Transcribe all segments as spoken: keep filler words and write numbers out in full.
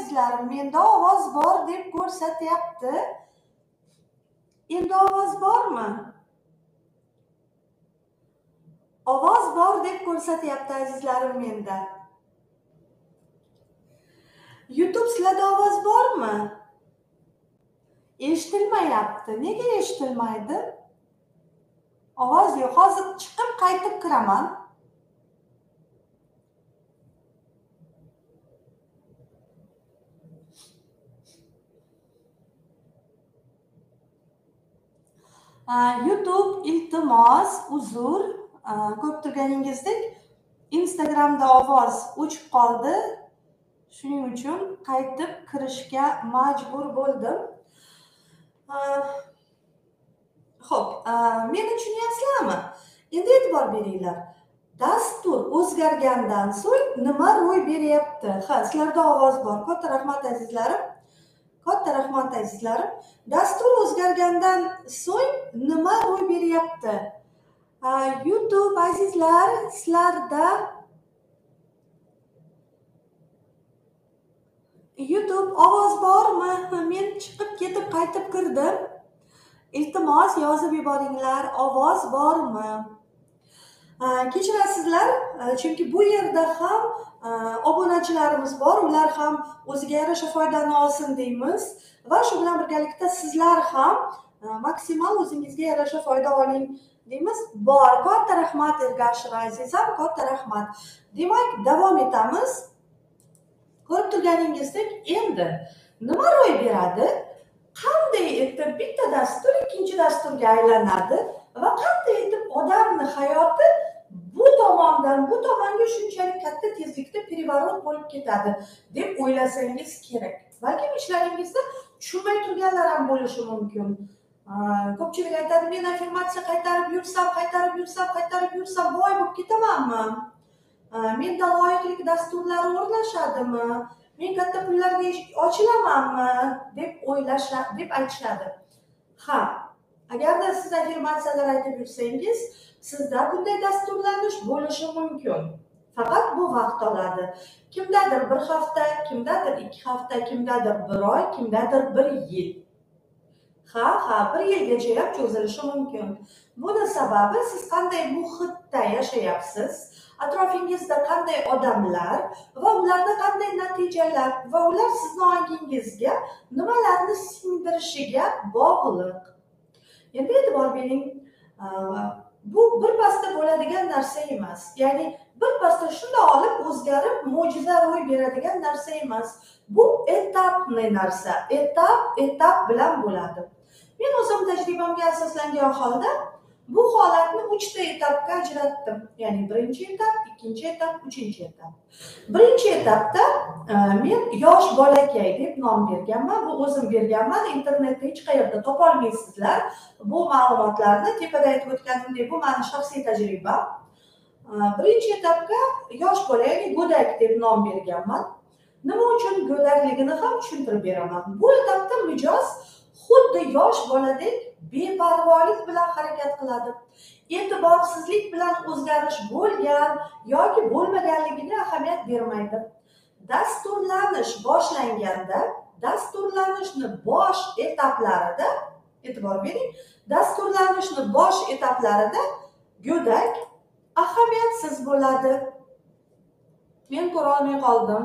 azizlarim, menda ovoz bor deb ko'rsatyapti. Endi ovoz bormi? Ovoz bor deb ko'rsatyapti azizlarim menda. YouTube sizlarda ovoz bormi? Eshitilmayapti. Nega eshitilmaydi? Ovoz yo'q. Hozir chiqib qaytib kiraman. YouTube iltimos, uzr, ko'rib turganingizdek Instagramda ovoz o'chib qoldi. Shuning uchun qaytib kirishga majbur bo'ldim. Xo'p, meni tushunyapsizlarmi? Endi e'tibor beringlar. Dastur o'zgargandan so'ng nima ro'y beryapti? Ha, sizlarda ovoz bor. Katta rahmat azizlarim. Katta rahmat azizlarim. Dastur o'zgargandan so'ng nima ro'y beryapti? YouTube azizlar, sizlarda YouTube ovoz bormi? Men chiqib ketib qaytib kirdim. Iltimos yozib yuboringlar, ovoz bormi? Kechirasizlar, chunki bu yerda ham obunachilarimiz bor, ular ham o'ziga yarasha foydani olsin deymiz va shu bilan birgalikda sizlar ham maksimal o'zingizga yarasha foyda oling deymiz. Bor, katta rahmat Ergashev azizam, katta rahmat. Demak, davom etamiz. Ko'rib turganingizdek, endi nima ro'y beradi? Qanday etib bitta dastur ikkinchi dasturga aylanadi va qanday etib odamni hayoti bu tomondan bu tomonga shunchalik katta tezlikda переворот bo'lib ketadi deb o'ylasangiz kerak. Balkim ishlaringizda tushunmay turganlar ham bo'lishi mumkin. Ko'pchilik aytadi, men afirmatsiya qaytarib yursam, qaytarib yursam, qaytarib yursam boy bo'lib ketamanmi? Menda loyiqlik dasturlari o'rnashadimi? Men katta pullarga eshik ochilamanmi deb o'ylashadi, deb aytishadi. Ha, agarda siz afirmatsiyalar aytib yursangiz, sizda bunday dasturlanish bo'lishi mumkin. Faqat bu vaqt oladi. Kimdadir bir hafta, kimdadir ikki hafta, kimdadir bir oy, kimdadir bir yil. Ha, ha, bir yilgacha ham cho'zilishi mumkin. Buni sababi siz qanday muhitda yashayapsiz, atrofingizda qanday odamlar va ularda qanday natijalar va ular sizni ongingizga nimalarni singdirishiga bog'liq. Endi e'tibor bering, bu bir pasda bo'ladigan narsa emas. Ya'ni bir pasda shunday olib o'zgarib mo'jiza ro'y beradigan narsa emas. Bu etapli narsa. Etap etap bilan bo'ladi. Men o'zim tajribamga asoslangan holda bu holatni uchta etapga ajratdim. Ya'ni birinchi etap, ikkinchi etap, uchinchi etap. Birinchi etapda men yosh bolakay deb nom berganman. Bu o'zim berganman. Internetda hech qayerda topa olmaysizlar. Bu ma'lumotlarni tepada aytib o'tganimdek, bu mening shaxsiy tajribam. Birinchi etapga yosh bola, ya'ni go'dak deb nom berganman. Nima uchun go'dakligini ham tushuntirib beraman. Bu etapda mijoz xuddi yosh boladek beparvolik bilan harakat qiladi. E'tiborsizlik bilan o'zgarish bo'lgan yoki bo'lmaganligiga ahamiyat bermaydi. Dasturlanish boshlanganda, dasturlanishni bosh etaplarida, e'tibor bering, dasturlanishni bosh etaplarida go'dak ahamiyatsiz bo'ladi. Men ko'ra olmay qoldim.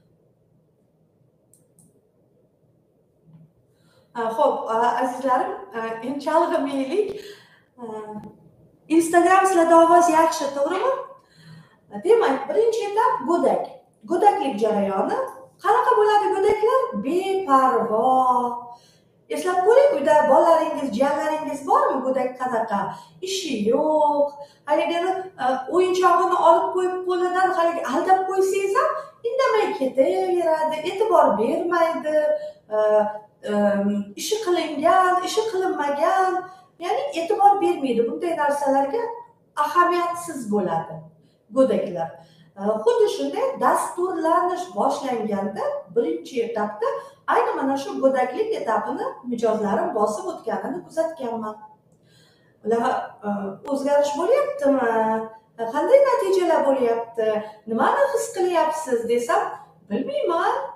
Xo'p, azizlarim, endi chalg'imaylik. Instagram sizlarda ovoz yaxshi, to'g'rimi? Demak, birinchi etap go'dak. Go'daklik jarayoni. Qanaqa bo'ladi go'daklar? Beparvo. Eslab ko'ring, uyda bolalaringiz, jiyanlaringiz bormi? Go'dak qanaqa? Ishi yo'q. Haligi o'yinchog'ini olib qo'yib qo'lidan haligi aldab qo'ysangiz ham indamay ketaveradi, e'tibor bermaydi. Ishi qilingan, ishi qilinmagan, ya'ni e'tibor bermaydi. Bunday narsalarga ahamiyatsiz bo'ladi go'daklar. Xuddi shunday dasturlanish boshlanganda birinchi etapda ayni mana shu go'daklik etapini mijozlarim bosib o'tganini kuzatganman. Ular o'zgarish bo'lyaptimi? Qanday natijalar bo'lyapti? Nimani his qilyapsiz desam, bilmayman.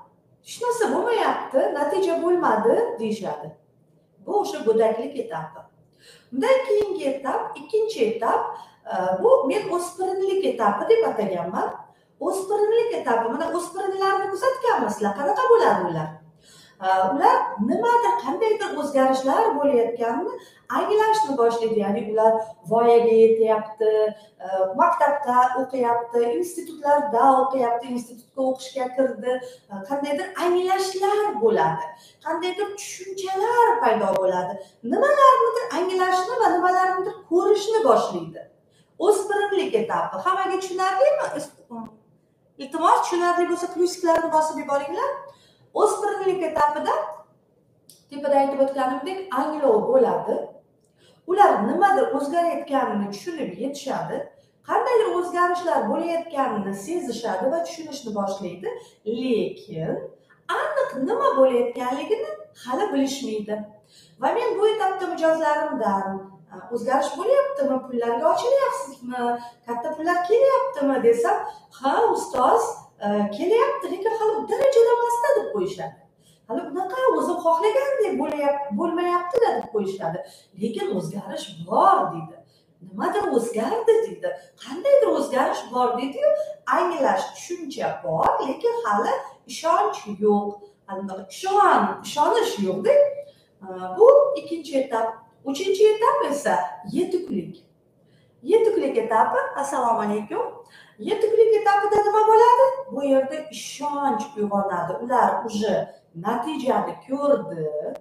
Shunisi bo'lmayapti, natija bo'lmadi deyishadi. Bu o'sha go'daklik etapi. Undan keyingi etap, ikkinchi etap, bu men o'spirinlik etapi deb ataganman. O'spirinlik etapi, mana o'spirinlarni kuzatganmisizlar, qanaqa bo'ladi ular? Ular nimadir, qandaydir o'zgarishlar bo'layotganini anglashni boshlaydi. Ya'ni ular voyaga yetyapti, maktabda o'qiyapti, institutlarda o'qiyapti, institutga o'qishga kirdi, qandaydir anglashlar bo'ladi, qandaydir tushunchalar paydo bo'ladi, nimalarnidir anglashni va nimalarnidir ko'rishni boshlaydi. O'spirinlik etapi hammaga tushunarlimi? Iltimos, tushunarli bo'lsa plyuslarni bosib yuboringlar. O'spirinlik etapida tepada aytib o'tganimdek anglov bo'ladi. Ular nimadir o'zgarayotganini tushunib yetishadi, qandaydir o'zgarishlar bo'layotganini sezishadi va tushunishni boshlaydi, lekin aniq nima bo'layotganligini hali bilishmaydi. Va men bu etapda mijozlarimdan o'zgarish bo'lyaptimi, pullarga ochilyapsizmi, katta pullar kelyaptimi desam, ha ustoz kelyapti, lekin hali u darajada emasda deb qo'yishadi. Hali unaqa o'zim xohlagandek bo'lmayapti deb qo'yishadi. Lekin o'zgarish bor deydi. Nimadir o'zgardi deydi. Qandaydir o'zgarish bor deydi-yu, anglash, tushuncha bor, lekin hali ishonch yo'q. Ishon, ishonish yo'q-da. Bu ikkinchi etap. Uchinchi etap esa yetuklik. Yetuklik etapi, assalomu alaykum. Yetuklik etapida nima bo'ladi? Bu yerda ishonch uyg'onadi. Ular uje natijani ko'rdi,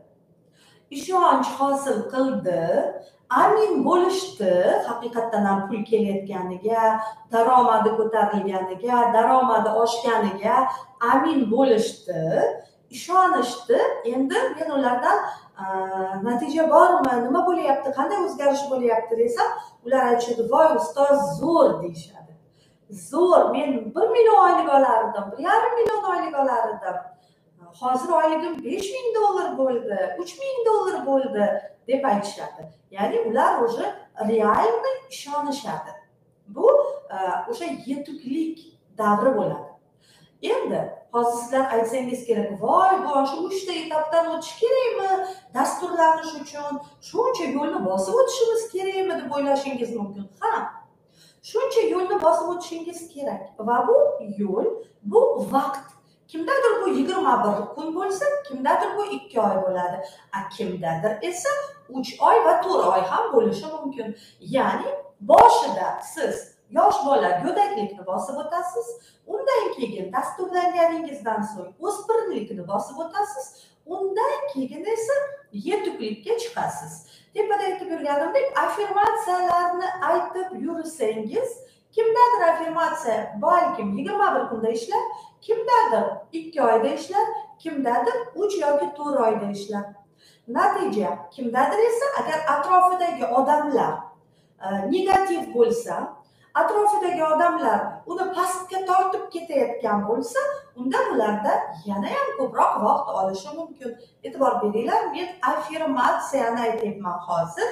ishonch hosil qildi, amin bo'lishdi, haqiqatdan ham pul kelayotganiga, daromadi ko'tarilganiga, daromadi oshganiga amin bo'lishdi, ishonishdi. Endi men ulardan natija bormi, nima bo'lyapti, qanday o'zgarish bo'lyapti desam, ular aytishadi, voy ustoz, zo'r deyishadi. Zo'r, men bir million oylik olardim, bir yarim million oylik olardim. Hozir oyligim besh ming dollar bo'ldi, uch ming dollar bo'ldi deb aytishadi. Ya'ni ular o'sha realni ishonishadi. Bu o'sha yetuklik davri bo'ladi. Endi hozir sizlar aytsangiz kerak, voy, bu shu uchta etapdan o'tish kerakmi? Dasturlanish uchun shuncha yo'lni bosib o'tishimiz kerakmi deb o'ylashingiz mumkin. Ha, shuncha yo'lni bosib o'tishingiz kerak va bu yo'l, bu vaqt. Kimdadir bu yigirma bir kun bo'lsa, kimdadir bu ikki oy bo'ladi. A kimdadir esa uch oy va to'rt oy ham bo'lishi mumkin. Ya'ni boshida siz yosh bola go'daklikni bosib o'tasiz, undan keyin dasturlanganingizdan so'ng o'spirinlikni bosib o'tasiz, undan keyin esa yetuklikka chiqasiz. Tepada aytib yurganimdek, affirmatsiyalarni aytib yursangiz, kimdadir affirmatsiya balkim yigirma bir kunda ishlar, kimdadir ikki oyda ishlar, kimdadir uch yoki to'rt oyda ishlar. Natija kimdadir esa agar atrofidagi odamlar negativ bo'lsa, atrofidagi odamlar uni pastga tortib ketayotgan bo'lsa, unda ularda yana ham ko'proq vaqt olishi mumkin. E'tibor beringlar, men affirmatsiyani aytyapman hozir.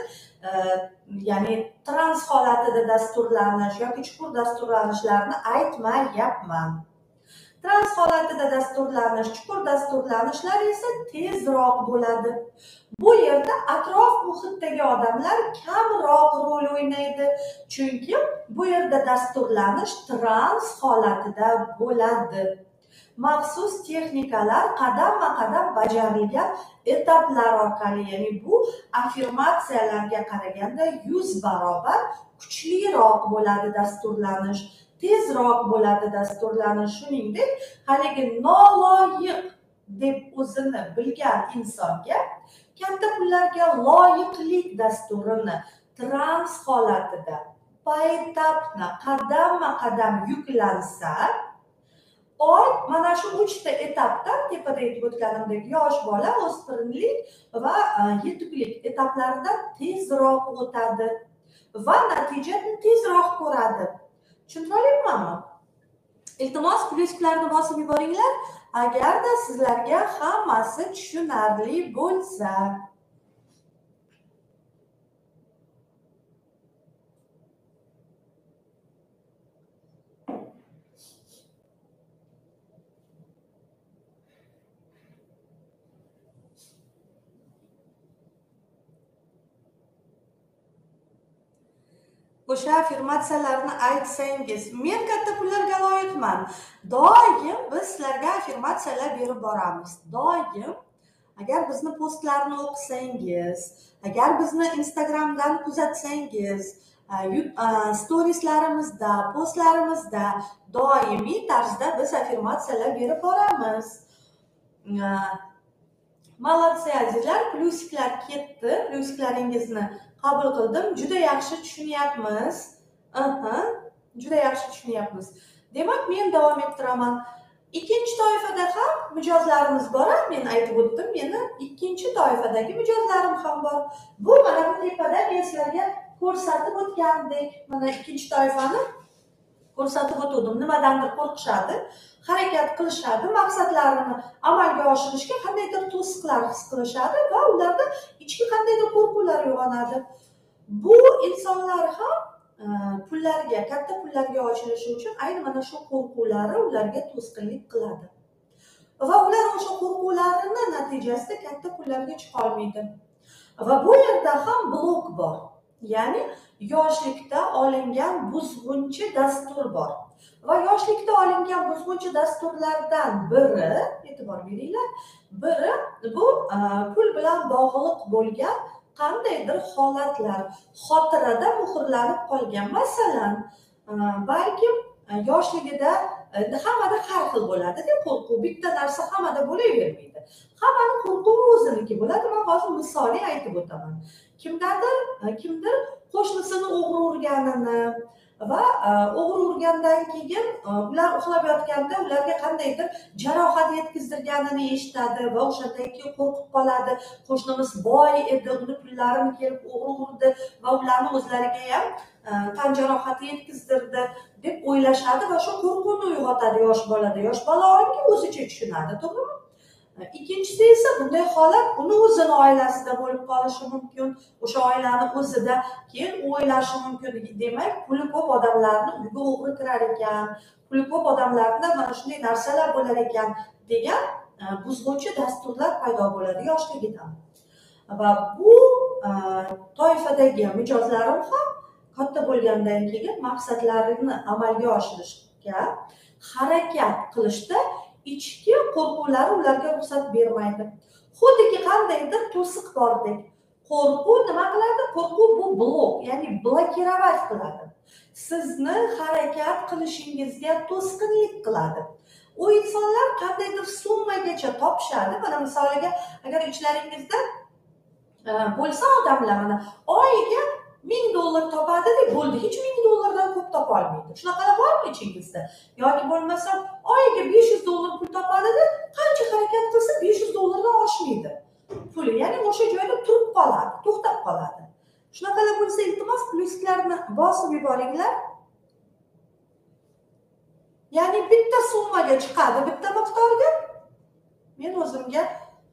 Ya'ni trans holatida dasturlanish yoki chuqur dasturlanishlarni aytmayapman. Trans holatida dasturlanish, chuqur dasturlanishlar esa tezroq bo'ladi. Bu yerda atrof muhitdagi odamlar kamroq rol o'ynaydi. Chunki bu yerda dasturlanish trans holatida bo'ladi. Maxsus texnikalar qadamma-qadam bajarilgan etaplar orqali, ya'ni bu affirmatsiyalarga qaraganda yuz barobar kuchliroq bo'ladi dasturlanish, tezroq bo'ladi dasturlanish. Shuningdek, haligi noloyiq deb o'zini bilgan insonga katta pullarga loyiqlik dasturini trans holatida poetapni qadamma-qadam yuklansa, oy mana shu uchta etapdan tepada aytib o'tganimdek yosh bola, o'spirinlik va yetuklik etaplaridan tezroq o'tadi va natijani tezroq ko'radi. Tushuntira olyapmanmi? Iltimos plyuslarni bosib yuboringlar, agarda sizlarga hammasi tushunarli bo'lsa. o'sha affirmatsiyalarni aytsangiz, men katta pullarga loyiqman. Doim biz sizlarga affirmatsiyalar berib boramiz. Doim agar bizni postlarni o'qisangiz, agar bizni Instagramdan kuzatsangiz, storieslarimizda, postlarimizda doimiy tarzda biz affirmatsiyalar berib boramiz. Молодцы azizlar, plyusiklar ketdi. Plyusiklaringizni qabul qildim. Juda yaxshi tushunyapmiz. Aha, juda yaxshi tushunyapmiz. Demak, men davom ettiraman. Ikkinchi toifada ham mijozlarimiz bor. Men aytib o'tdim, meni ikkinchi toifadagi mijozlarim ham bor. Bu mana bu tepada men sizlarga ko'rsatib o'tgandek, mana ikkinchi toifani ko'rsatib o'tdim. Nimadandir qo'rqishadi, harakat qilishadi, maqsadlarini amalga oshirishga qandaydir to'siqlar his qilishadi va ularda ichki qandaydir qo'rquvlar uyg'onadi. Bu insonlar ham pullarga, katta pullarga ochilishi uchun ayni mana shu qo'rquvlari ularga to'sqinlik qiladi. Va ular o'sha qo'rquvlarini natijasida katta pullarga chiqa olmaydi. Va bu yerda ham blok bor. Ya'ni yoshlikda olingan buzg'unchi dastur bor. Va yoshlikda olingan buzg'unchi dasturlardan biri, e'tibor beringlar, biri bu pul bilan bog'liq bo'lgan qandaydir holatlar xotirada muhrlanib qolgan. Masalan, balkim yoshligida hammada har xil bo'ladi-da, qo'rquv bitta narsa hammada bo'lavermaydi. Hammani qo'rquvi o'ziniki bo'ladi. Men hozir misoli aytib o'taman. Kimdadir, kimdir qo'shnisini o'g'ri urganini va o'g'ri urgandan keyin ular uxlab yotganda ularga qandaydir jarohat yetkazdirganini eshitadi va o'shandan keyin qo'rqib qoladi. Qo'shnimiz boy edi, uni pullarini kelib o'g'ri urdi va ularni o'zlariga ham tan jarohati yetkazdirdi deb o'ylashadi va shu qo'rquvni uyg'otadi yosh bolada. Yosh bola ongi o'zicha tushunadi, to'g'rimi? Ikkinchisi esa bunday holat uni o'zini oilasida bo'lib qolishi mumkin. O'sha oilani o'zida keyin o'ylashi mumkin. Demak, puli ko'p odamlarni uyga o'g'ri kirar ekan, puli ko'p odamlarda mana shunday narsalar bo'lar ekan degan buzg'unchi dasturlar paydo bo'ladi yoshligidan. Va bu toifadagi mijozlarim ham katta bo'lgandan keyin maqsadlarini amalga oshirishga harakat qilishda ichki qo'rquvlari ularga ruxsat bermaydi. Xuddiki qandaydir to'siq bordek. Qo'rquv nima qiladi? Qo'rquv bu blok, ya'ni blokirovать qiladi. Sizni harakat qilishingizga to'sqinlik qiladi. U insonlar qandaydir summagacha topishadi. Mana misoliga, agar ichlaringizda bo'lsa odamlar mana oyiga ming dollar topadi deb bo'ldi, hech ming dollardan ko'p topa olmaydi. Shunaqalar bormi ichingizda? Yoki bo'lmasa oyiga besh yuz dollar pul topadi deb qancha harakat qilsa besh yuz dollardan oshmaydi puli. Ya'ni o'sha joyda turib qoladi, to'xtab qoladi. Shunaqalar bo'lsa, iltimos plyuslarni bosib yuboringlar. Ya'ni bitta summaga chiqadi, bitta miqdorga men o'zimga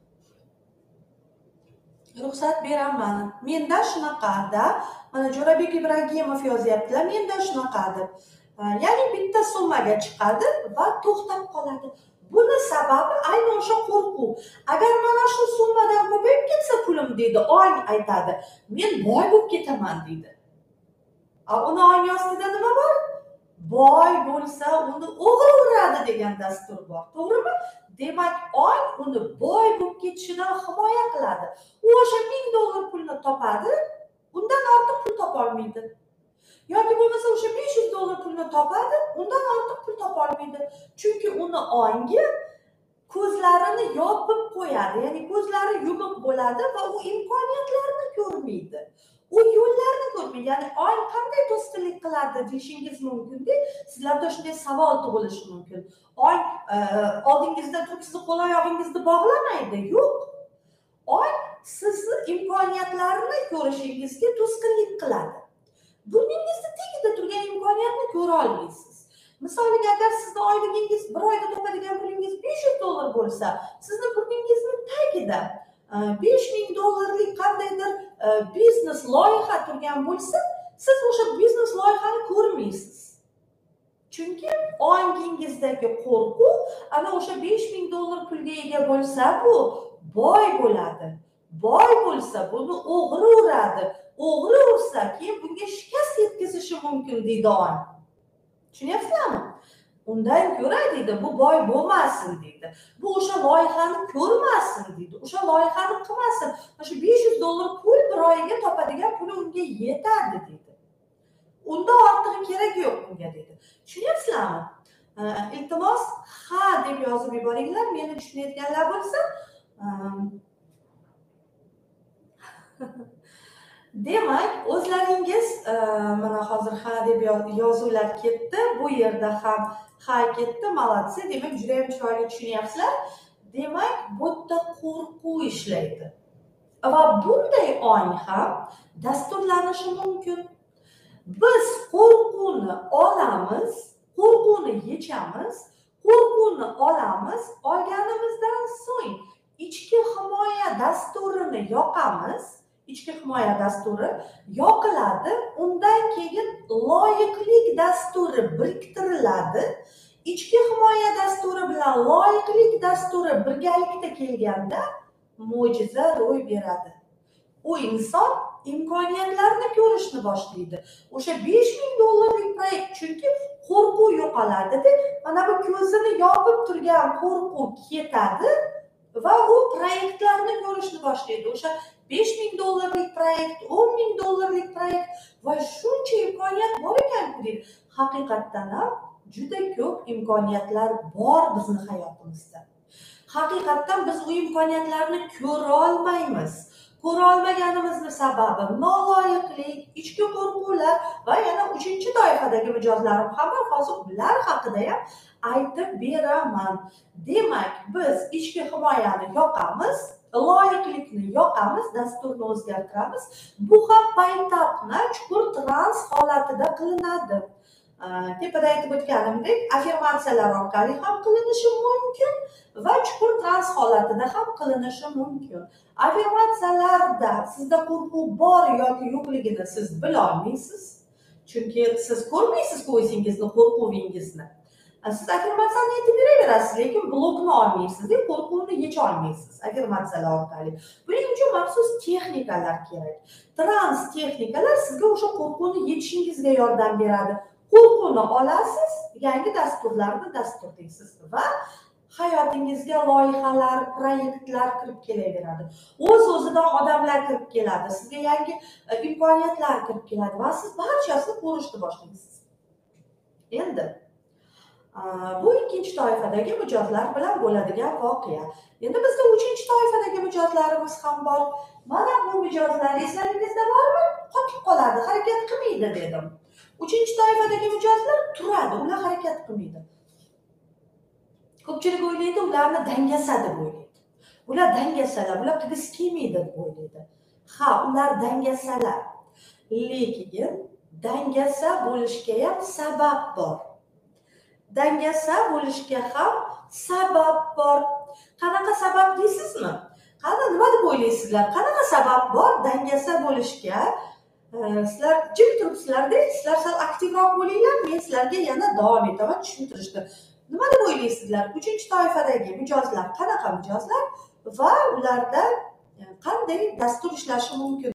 ruxsat beraman. Menda shunaqada, mana Jo'rabek Ibragimov yozyaptilar, menda shunaqa deb. Ya'ni bitta summaga chiqadi va to'xtab qoladi. Buni sababi aynan o'sha qo'rquv. Agar mana shu summadan ko'payib ketsa pulim deydi, ong aytadi, men boy bo'lib ketaman deydi. Uni ong ostida nima bor? Boy bo'lsa uni o'g'ri uradi degan dastur bor. To'g'rimi? Demak, ong uni boy bo'lib ketishidan himoya qiladi. U o'sha ming dollar pulni topadi, undan ortiq pul topa olmaydi. Yoki bo'lmasa o'sha besh yuz dollar pulni topadi, undan ortiq pul topa olmaydi. Chunki uni ongi ko'zlarini yopib qo'yadi, ya'ni ko'zlari yumuq bo'ladi va u imkoniyatlarni ko'rmaydi. U yo'llarni ko'rmaydi. Ya'ni ong qanday to'sqinlik qiladi deyishingiz mumkin-da. Sizlarda shunday savol tug'ilishi mumkin. Ong oldingizda turib sizni qo'l oyog'ingizni bog'lamaydi. Yo'q. Ong sizni imkoniyatlarini ko'rishingizga to'sqinlik qiladi. Burningizda tagida turgan imkoniyatni ko'ra olmaysiz. Misoliga, agar sizni oyligingiz bir oyda topadigan pulingiz besh yuz dollar bo'lsa, sizni burningizni tagida besh ming dollarlik qandaydir biznes loyiha turgan bo'lsa, siz o'sha biznes loyihani ko'rmaysiz. Chunki ongingizdagi qo'rquv ana o'sha besh ming dollar pulga ega bo'lsa, bu boy bo'ladi. boy bo'lsa, buni o'g'ri uradi. O'g'ri ursa, keyin bunga shikast yetkazishi mumkin deydi ong. Tushunyapsizlarmi? Undan ko'ra deydi, bu boy bo'lmasin deydi. Bu o'sha loyihani ko'rmasin deydi. O'sha loyihani qilmasin. Shu besh yuz dollar pul bir oyiga topadigan puli unga yetadi deydi. Unda ortig'i kerak yo'q unga deydi. Tushunyapsizlarmi? Iltimos, ha deb yozib yuboringlar, meni tushunayotganlar bo'lsa. Demak, o'zlaringiz mana hozir ha deb yozuvlar ketdi. Bu yerda ham ha ketdi, молодцы. Demak, juda ham chiroyli tushunyapsizlar. Demak, bu yerda qo'rquv ishlaydi. Va bunday ong ham dasturlanishi mumkin. Biz qo'rquvni olamiz, qo'rquvni yechamiz, qo'rquvni olamiz, olganimizdan so'ng ichki himoya dasturini yoqamiz. İchki himoya dasturi yoqiladi, undan keyin loyiqlik dasturi biriktiriladi. Ichki himoya dasturi bilan loyiqlik dasturi birgalikda kelganda mo'jiza ro'y beradi. U inson imkoniyatlarni ko'rishni boshlaydi. O'sha besh ming dollarlik proyekt, chunki qo'rquv yo'qoladi-da, mana bu ko'zini yopib turgan qo'rquv ketadi va u proyektlarni ko'rishni boshlaydi. O'sha besh ming dollarlik proyekt, o'n ming dollarlik proyekt va shuncha imkoniyat bor ekan-ku deydi. Haqiqatdan ham juda ko'p imkoniyatlar bor bizning hayotimizda. Haqiqatdan biz u imkoniyatlarni ko'ra olmaymiz. Ko'ra olmaganimizning sababi noloyiqlik, ichki qo'rquvlar va yana uchinchi toifadagi mijozlarim ham bor. Hozir ular haqida ham aytib beraman. Demak, biz ichki himoyani yoqamiz, loyiqlikni yoqamiz, dasturni o'zgartiramiz. Bu ham paytapni chuqur trans holatida qilinadi. Tepada aytib o'tganimdek, affirmatsiyalar orqali ham qilinishi mumkin va chuqur trans holatida ham qilinishi mumkin. Affirmatsiyalarda sizda qo'rquv bor yoki yo'qligini siz bila olmaysiz. Chunki siz ko'rmaysiz o'zingizni, qo'rquvingizni. Siz affirmatsiyani aytib beraverasiz, lekin blokni olmaysiz, qo'rquvni yecha olmaysiz affirmatsiyalar orqali. Buning uchun maxsus texnikalar kerak. Trans texnikalar sizga o'sha qo'rquvni yechishingizga yordam beradi. Qo'rquvni olasiz, yangi dasturlarni dasturlaysiz va hayotingizga loyihalar, proyektlar kirib kelaveradi. O'z-o'zidan odamlar kirib keladi, sizga yangi imkoniyatlar kirib keladi va siz barchasini ko'rishni boshlaysiz. Endi bu ikkinchi toifadagi mijozlar bilan bo'ladigan voqea. Endi bizda uchinchi toifadagi mijozlarimiz ham bor. Mana bu mijozlar eslaringizda bormi? Qotib qoladi, harakat qilmaydi dedim. Uchinchi toifadagi mijozlar turadi, ular harakat qilmaydi. Ko'pchilik o'ylaydi, ularni dangasa deb o'ylaydi. Ular dangasalar, ular qilgisi kelmaydi deb o'ylaydi. Ha, ular dangasalar. Lekin dangasa bo'lishga ham sabab bor. Dangasa bo'lishga ham sabab bor. Qanaqa sabab deysizmi? Qani nima deb o'ylaysizlar? Qanaqa sabab bor dangasa bo'lishga? Sizlar jim turibsizlar-da, sizlar sal aktivroq bo'linglar, men sizlarga yana davom etaman tushuntirishda. Nima deb o'ylaysizlar? Uchinchi toifadagi mijozlar qanaqa mijozlar va ularda qanday dastur ishlashi mumkin?